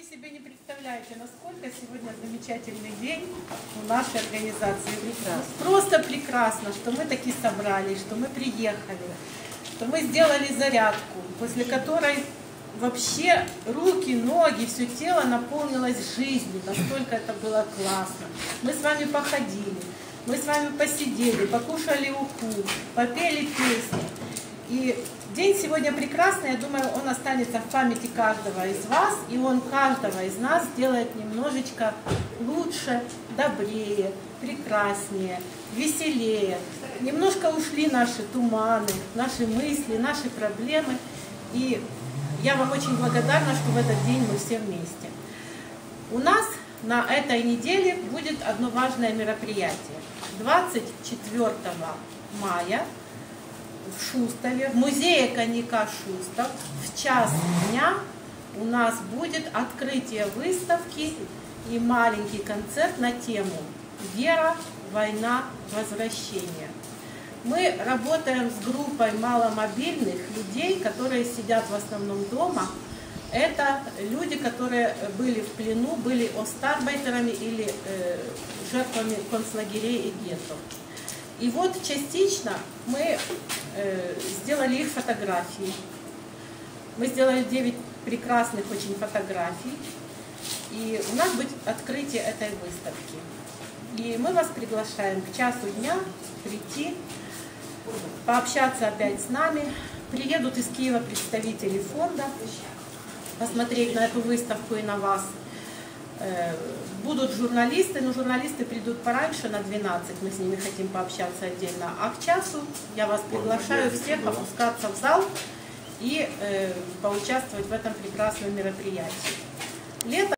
себе не представляете, насколько сегодня замечательный день в нашей организации. Прекрасно. Просто прекрасно, что мы таки собрались, что мы приехали, что мы сделали зарядку, после которой вообще руки, ноги, все тело наполнилось жизнью. Настолько это было классно. Мы с вами походили, мы с вами посидели, покушали уху, попели песни. И день сегодня прекрасный, я думаю, он останется в памяти каждого из вас, и он каждого из нас сделает немножечко лучше, добрее, прекраснее, веселее. Немножко ушли наши туманы, наши мысли, наши проблемы. И я вам очень благодарна, что в этот день мы все вместе. У нас на этой неделе будет одно важное мероприятие. 24 мая в Шустове, в музее коньяка Шустов, в час дня у нас будет открытие выставки и маленький концерт на тему «Вера, война, возвращение». Мы работаем с группой маломобильных людей, которые сидят в основном дома. Это люди, которые были в плену, были остарбайтерами или жертвами концлагерей и геттов. И вот частично мы сделали их фотографии. Мы сделали 9 прекрасных очень фотографий. И у нас будет открытие этой выставки. И мы вас приглашаем к часу дня прийти, пообщаться опять с нами. Приедут из Киева представители фонда, посмотреть на эту выставку и на вас. Будут журналисты, но журналисты придут пораньше, на 12, мы с ними хотим пообщаться отдельно. А к часу я вас приглашаю всех опускаться в зал и поучаствовать в этом прекрасном мероприятии. Лето